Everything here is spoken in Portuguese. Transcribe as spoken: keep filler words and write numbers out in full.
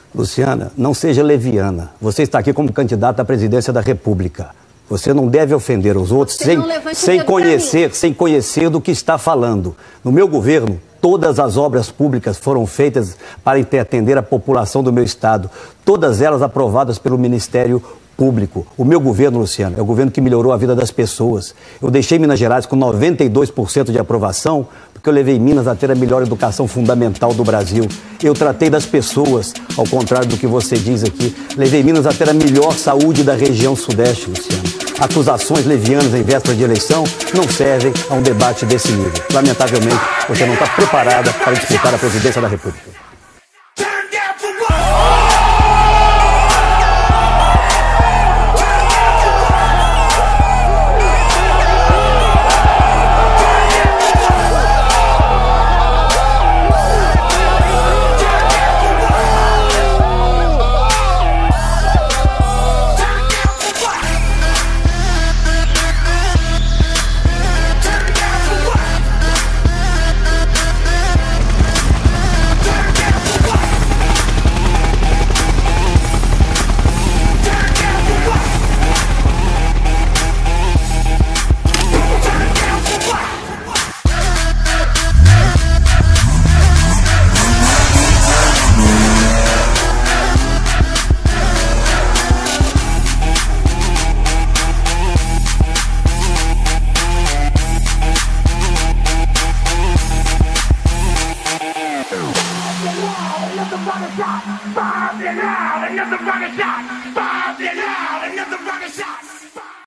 Luciana, não seja leviana. Você está aqui como candidata à presidência da República. Você não deve ofender os outros sem, sem conhecer, sem conhecer do que está falando. No meu governo, todas as obras públicas foram feitas para atender a população do meu estado. Todas elas aprovadas pelo Ministério Público. O meu governo, Luciano, é o governo que melhorou a vida das pessoas. Eu deixei Minas Gerais com noventa e dois por cento de aprovação, porque eu levei Minas a ter a melhor educação fundamental do Brasil. Eu tratei das pessoas, ao contrário do que você diz aqui. Levei Minas a ter a melhor saúde da região sudeste, Luciano. Acusações levianas em véspera de eleição não servem a um debate desse nível. Lamentavelmente, você não está preparada para disputar a presidência da República. Fire now, another rocket shot. Fire!